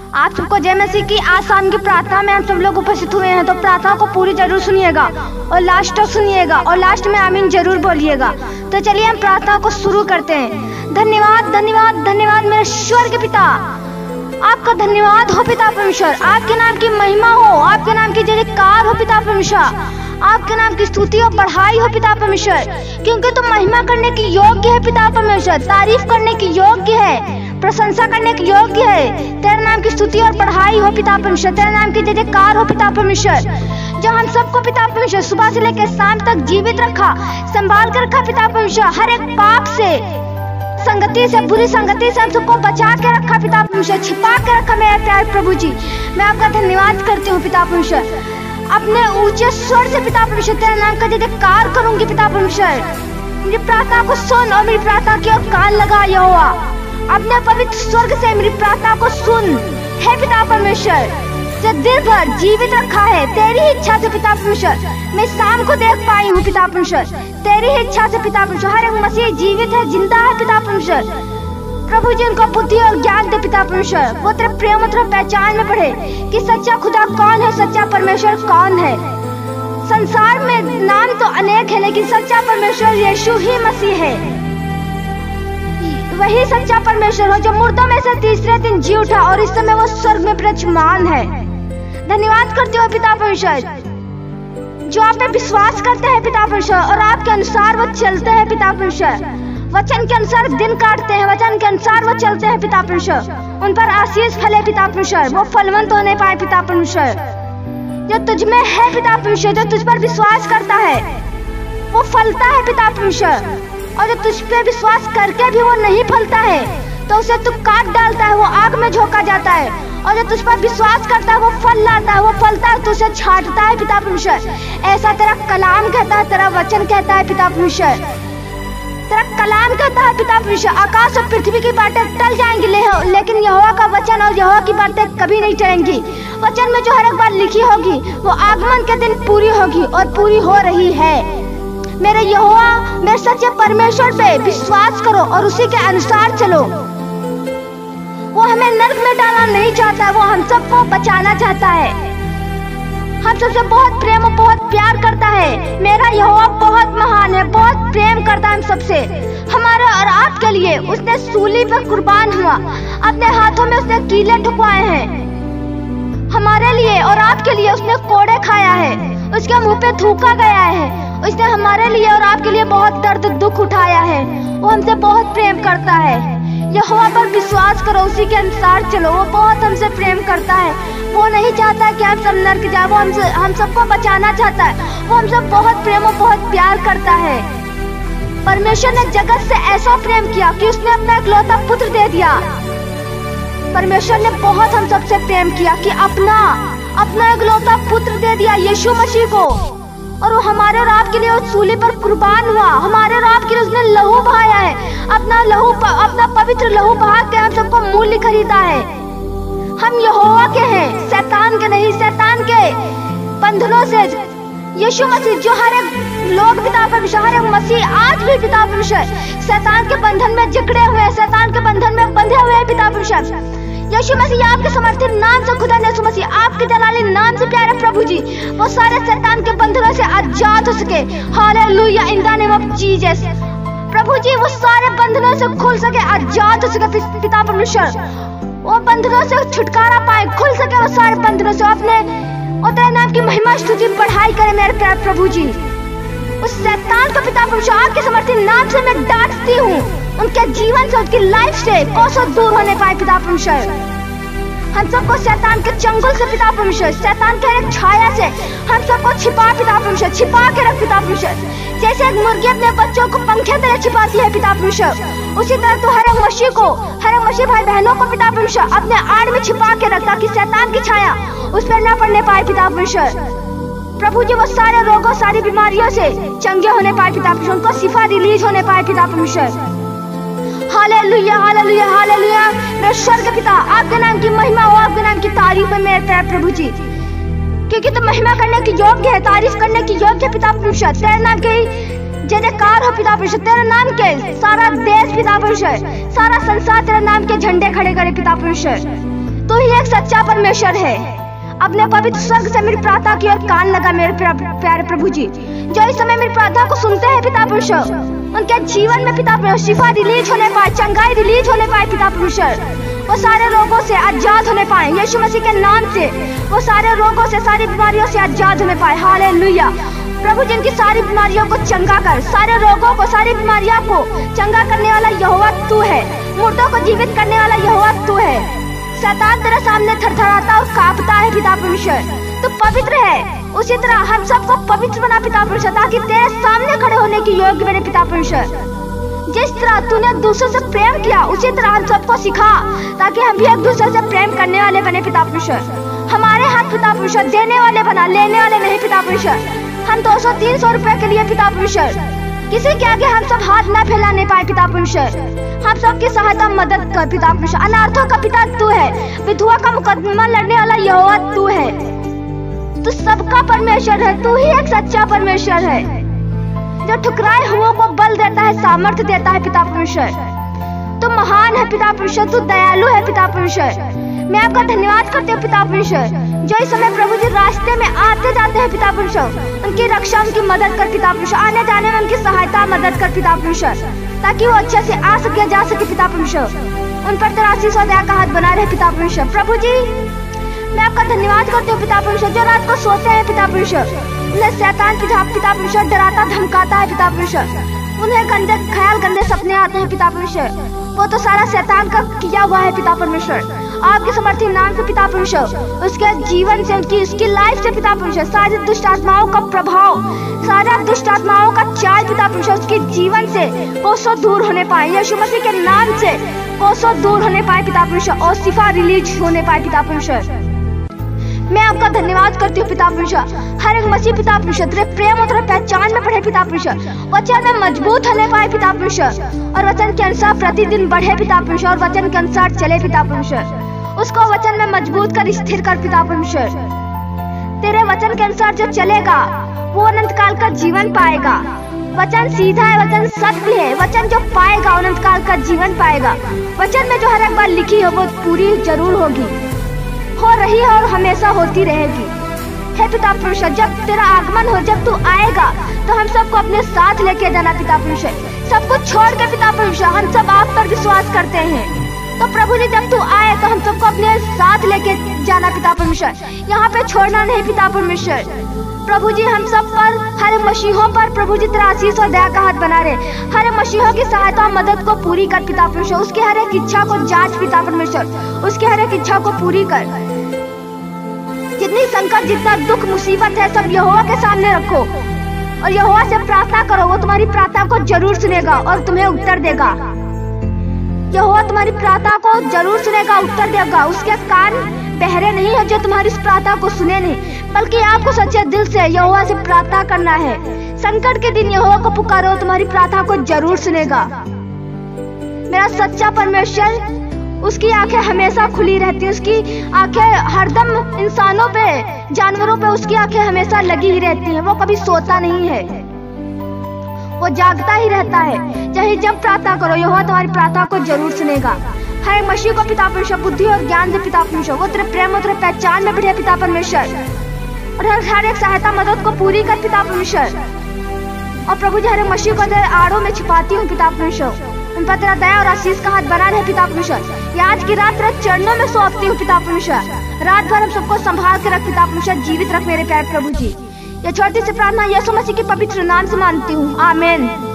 आप सबको जय मसीह की। आज शाम की प्रार्थना में हम सब लोग उपस्थित हुए हैं, तो प्रार्थना को पूरी जरूर सुनिएगा और लास्ट तक सुनिएगा और लास्ट में आमीन जरूर बोलिएगा। तो चलिए हम प्रार्थना को शुरू करते हैं। धन्यवाद धन्यवाद धन्यवाद मेरे स्वर्ग के पिता, आपका धन्यवाद हो पिता परमेश्वर। आपके नाम की महिमा हो, आपके नाम की जयकार हो पिता परमेश्वर। आपके नाम की स्तुति और बढ़ाई हो पिता परमेश्वर, क्योंकि तुम महिमा करने की योग्य है पिता परमेश्वर, तारीफ करने की योग्य है, प्रशंसा करने की योग्य है। तेरे नाम की स्तुति और बढ़ाई हो पिता परमेश्वर, तेरे नाम की जयकार हो पिता परमेश्वर। जो हम सबको पिता परमेश्वर सुबह से लेकर शाम तक जीवित रखा, संभाल कर रखा पिता परमेश्वर, हर एक पाप से, संगति से, बुरी संगति से हम सबको बचा के रखा पिता परमेश्वर, छिपा के रखा मेरे प्यारे प्रभु जी। मैं आपका धन्यवाद करती हूँ पिता परमेश्वर। अपने ऊंचे स्वर से पिता परमेश्वर तेरे नाम का जयकार करूंगी पिता परमेश्वर। मेरी प्रार्थना को सुन और मेरी प्रार्थना की ओर कान लगा यहोवा। अपने पवित्र स्वर्ग से मेरी प्रार्थना को सुन हे पिता परमेश्वर। जो दिन भर जीवित रखा है तेरी ही इच्छा से पिता परमेश्वर, मैं शाम को देख पाई हूँ पिता परमेश्वर, तेरी ही इच्छा से पिता परमेश्वर। हर एक मसीह जीवित है, जिंदा है पिता परमेश्वर। प्रभु जी उनको बुद्धि और ज्ञान दे पिता परमेश्वर, वो तेरे प्रेम और पहचान में पढ़े कि सच्चा खुदा कौन है, सच्चा परमेश्वर कौन है। संसार में नाम तो अनेक है, लेकिन सच्चा परमेश्वर यीशु ही मसीह है। वही सच्चा परमेश्वर हो जो मुर्दों में से तीसरे दिन जी उठा और इस समय वो स्वर्ग में विराजमान है। धन्यवाद करते हो पिता परमेश्वर, जो आप पे विश्वास करते हैं पिता परमेश्वर और आपके अनुसार वो चलते हैं पिता परमेश्वर। वचन के अनुसार दिन काटते हैं, वचन के अनुसार वो चलते हैं पिता परमेश्वर। उन पर आशीष फले पिता परमेश्वर, वो फलवंत होने पाए पिता परमेश्वर। जो तुझ में है पिता परमेश्वर, जो तुझ पर विश्वास करता है वो फलता है पिता परमेश्वर, और जो तुझ पे विश्वास करके भी वो नहीं फलता है तो उसे तू काट डालता है, वो आग में झोंका जाता है। और जो तुझ पर विश्वास करता है वो फल लाता है, वो फलता है तो उसे छांटता है पिता परमेश्वर। ऐसा तेरा कलाम कहता है, तेरा वचन कहता है पिता परमेश्वर। तेरा कलाम कहता है पिता परमेश्वर, आकाश और पृथ्वी की बातें टल जाएंगी लेकिन यहोवा का वचन और यहोवा की बातें कभी नहीं टलेंगी। वचन में जो हर एक बात लिखी होगी वो आगमन के दिन पूरी होगी और पूरी हो रही है। मेरे यहोवा, मेरे सच्चे परमेश्वर पे विश्वास करो और उसी के अनुसार चलो। वो हमें नरक में डालना नहीं चाहता, वो हम सबको बचाना चाहता है। हम सबसे बहुत प्रेम और बहुत प्यार करता है। मेरा यहोवा बहुत महान है, बहुत प्रेम करता है हम सबसे। हमारे और आपके लिए उसने सूली पर कुर्बान हुआ, अपने हाथों में उसने कीले ठुकवाए हैं। हमारे लिए और आपके लिए उसने कोड़े खाया है, उसके मुंह पे थूका गया है। उसने हमारे लिए और आपके लिए बहुत दर्द दुख उठाया है। वो हमसे बहुत प्रेम करता है। यहोवा पर विश्वास करो, उसी के अनुसार चलो। वो बहुत हमसे प्रेम करता है। वो नहीं चाहता कि हम सब नरक जाए, वो हम सबको बचाना चाहता है। वो हमसे बहुत प्रेम और बहुत प्यार करता है। परमेश्वर ने जगत से ऐसा प्रेम किया कि उसने अपना इकलौता पुत्र दे दिया। परमेश्वर ने बहुत हम सबसे प्रेम किया कि अपना इकलौता पुत्र दे दिया यीशु मसीह को, और वो हमारे और आपके लिए उस सूली पर कुर्बान हुआ। हमारे और आपके लिए उसने लहू बहाया है, अपना पवित्र लहू बहा के हम सबको मूल्य खरीदा है। हम यहोवा के हैं, शैतान के नहीं। शैतान के बंधनों से यीशु मसीह, जो हर एक लोग पिता परमेश्वर, हर एक मसीह आज भी पिता परमेश्वर शैतान के बंधन में जकड़े हुए हैं, शैतान के बंधन में बंधे हुए हैं पिता परमेश्वर। यीशु मसीह आपके समर्थित नाम से, खुदा यीशु मसीह आपके जलाली नाम से प्यारे प्रभु जी, वो सारे शैतान के बंधनों से आजाद हो सके। Hallelujah, in the name of Jesus. प्रभु जी वो सारे बंधनों से खुल सके, आजाद हो सके पिता परमेश्वर। वो बंधनों से छुटकारा पाए, खुल सके वो सारे बंधनों से। अपने और तेरे नाम की महिमा स्तुति बढ़ाई करे मेरे प्यारे प्रभु जी। उस शैतान को पिता परमेश्वर आपके समर्थित नाम से मैं डांटती हूँ, उनके जीवन से, उनकी लाइफ से कोसों दूर होने पाए पिता परमेश्वर। हम सबको शैतान के चंगुल से पिता परमेश्वर, शैतान के एक छाया से हम सबको छिपा पिता परमेश्वर, छिपा के रख पिता परमेश्वर। जैसे एक मुर्गी अपने बच्चों को पंखे तरह छिपाती है पिता परमेश्वर, उसी तरह तो हर एक मसीह भाई बहनों को पिता परमेश्वर अपने आड़ में छिपा के रख, ताकि शैतान की छाया उस पर न पड़ने पाए पिता परमेश्वर। प्रभु जी वो सारे रोगों, सारी बीमारियों से चंगे होने पाए पिता परमेश्वर, उनको शिफा रिलीज होने पाए पिता परमेश्वर। Hallelujah hallelujah hallelujah. मेरे स्वर्ग पिता, आपके नाम की महिमा हो, आपके नाम की तारीफ है मेरे प्यारे प्रभु जी, क्योंकि तुम महिमा करने की योग्य है, तारीफ करने की योग्य है पिता परमेश्वर। तेरे नाम की जयकार हो पिता परमेश्वर। तेरे नाम के सारा देश पिता परमेश्वर, सारा संसार तेरे नाम के झंडे खड़े करे पिता परमेश्वर। तू ही एक सच्चा परमेश्वर है। अपने पवित्र स्वर्ग से मेरी प्रार्थना की ओर कान लगा मेरे प्यारे प्रभु जी, जो इस समय मेरी प्रार्थना को सुनते हैं पिता परमेश्वर, उनके जीवन में पिता परमेश्वर शिफा रिलीज होने पाए, चंगाई रिलीज होने पाए पिता परमेश्वर। वो सारे रोगों से आजाद होने पाए यीशु मसीह के नाम से। वो सारे रोगों से, सारी बीमारियों से आजाद होने पाए। हालेलुया प्रभु, जिनकी सारी बीमारियों को चंगा कर, सारे रोगों को, सारी बीमारियों को चंगा करने वाला यहोवा तू है। मुर्दों को जीवित करने वाला यहोवा तू है। शैतान तेरे सामने थरथराता और कांपता है पिता परमेश्वर। तू पवित्र है, उसी तरह हम सबको पवित्र बना पिता परमेश्वर, ताकि तेरे सामने खड़े होने की योग्य बने पिता परमेश्वर। जिस तरह तूने दूसरों से प्रेम किया, उसी तरह हम सबको सिखा, ताकि हम भी एक दूसरे से प्रेम करने वाले बने पिता परमेश्वर। हमारे हाथ पिता परमेश्वर देने वाले बना, लेने वाले नहीं पिता परमेश्वर। हम 200-300 रुपए के लिए पिता परमेश्वर किसी के आगे हम सब हाथ न फैलाने पाए पिता परमेश्वर। हम सबकी सहायता मदद कर पिता परमेश्वर। अनाथों का पिता तू है, विधवा का मुकदमा लड़ने वाला यहोवा तू है। तू सबका परमेश्वर है, तू ही एक सच्चा परमेश्वर है, जो ठुकराए हुओं को बल देता है, सामर्थ्य देता है पिता परमेश्वर। तू महान है पिता परमेश्वर, तू दयालु है पिता परमेश्वर। मैं आपका धन्यवाद करती हूँ पिता परमेश्वर, जो इस समय प्रभु जी रास्ते में आते जाते हैं पिता परमेश्वर, उनकी रक्षा, उनकी मदद कर पिता परमेश्वर। आने जाने में उनकी सहायता मदद कर पिता परमेश्वर, ताकि वो अच्छे से आ सके, जा सके पिता परमेश्वर। उन पर तेरा आशीष और दया का हाथ बना रहे पिता परमेश्वर। प्रभु जी मैं आपका धन्यवाद करती हूँ पिता परमेश्वर, जो रात को सोते हैं पिता परमेश्वर, उन्हें शैतान पिता परमेश्वर डराता धमकाता है पिता परमेश्वर। उन्हें गंदे ख्याल, गंदे सपने आते हैं पिता परमेश्वर। वो तो सारा शैतान का किया हुआ है पिता परमेश्वर। आपके समर्थी नाम से पिता परमेश्वर, उसके जीवन से, उसकी लाइफ से पिता परमेश्वर, सारी दुष्ट आत्माओं का प्रभाव, सारा दुष्ट आत्माओं का चाल पिता परमेश्वर, उसके जीवन से कोसों दूर होने पाए यीशु मसीह के नाम से, कोसों दूर होने पाए पिता परमेश्वर, और शिफा रिलीज होने पाए पिता परमेश्वर। मैं आपका धन्यवाद करती हूँ पिता परमेश्वर। हर एक मसीह पिता परमेश्वर तेरे प्रेम और तेरे पहचान में बढ़े पिता परमेश्वर, वचन में मजबूत होने पाए पिता परमेश्वर, और वचन के अनुसार प्रतिदिन बढ़े पिता परमेश्वर, और वचन के अनुसार चले पिता परमेश्वर। उसको वचन में मजबूत कर, स्थिर कर पिता परमेश्वर। तेरे वचन के अनुसार जो चलेगा वो अनंत काल का जीवन पाएगा। वचन सीधा है, वचन सत्य है, वचन जो पाएगा अनंत काल का जीवन पाएगा। वचन में जो हर एक बार लिखी है वो पूरी जरूर होगी, हो रही है और हमेशा होती रहेगी। हे पिता परमेश्वर, जब तेरा आगमन हो, जब तू आएगा तो हम सबको अपने साथ लेके जाना पिता परमेश्वर। सब कुछ छोड़ के पिता परमेश्वर हम सब आप पर विश्वास करते हैं। तो प्रभु जी जब तू आए तो हम सबको अपने साथ लेके जाना पिता परमेश्वर, यहाँ पे छोड़ना नहीं पिता परमेश्वर। प्रभु जी हम सब पर, हर मसीहों पर प्रभु जी तेरा आशीष और दया का हाथ बना रहे। हर मसीहों की सहायता और मदद को पूरी कर पिता परमेश्वर। उसके हर एक इच्छा को जांच पिता परमेश्वर, उसके हर एक इच्छा को पूरी कर। जितनी संकट, जितना दुख मुसीबत है, सब यहोवा के सामने रखो और यहोवा से प्रार्थना करो। वो तुम्हारी प्रार्थना को जरूर सुनेगा और तुम्हें उत्तर देगा। यहोवा तुम्हारी प्रार्थना को जरूर सुनेगा, उत्तर देगा। उसके कान बहरे नहीं है जो तुम्हारी इस प्रार्थना को सुने नहीं, बल्कि आपको सच्चे दिल से यहोवा से प्रार्थना करना है। संकट के दिन यहोवा को पुकारो, तुम्हारी प्रार्थना को जरूर सुनेगा। मेरा सच्चा परमेश्वर, उसकी आंखें हमेशा खुली रहती है, उसकी आंखें हरदम इंसानों पे, जानवरों पे उसकी आंखें हमेशा लगी ही रहती हैं। वो कभी सोता नहीं है, वो जागता ही रहता है। चाहे जब प्रार्थना करो, यहोवा तुम्हारी प्रार्थना को जरूर सुनेगा। हर मसीह को पिता परमेश्वर बुद्धि और ज्ञान दे पिता परमेश्वर। वो तेरे प्रेम और तेरे पहचान में बढ़े पिता परमेश्वर, और हर एक सहायता मदद को पूरी कर पिता परमेश्वर। और प्रभु जी हर एक मसीह को तेरे आड़ों में छिपाती हूँ पिता परमेश्वर। उन पर तेरा दया और आशीष का हाथ बना रहे पिता परमेश्वर। आज की रात तेरे चरणों में सौंपती हूँ पिता परमेश्वर। रात भर हम सबको संभाल के रख पिता परमेश्वर, जीवित रख मेरे प्यारे प्रभु जी। ये छोटी सी प्रार्थना यीशु मसीह के पवित्र नाम से मानती हूँ, आमीन।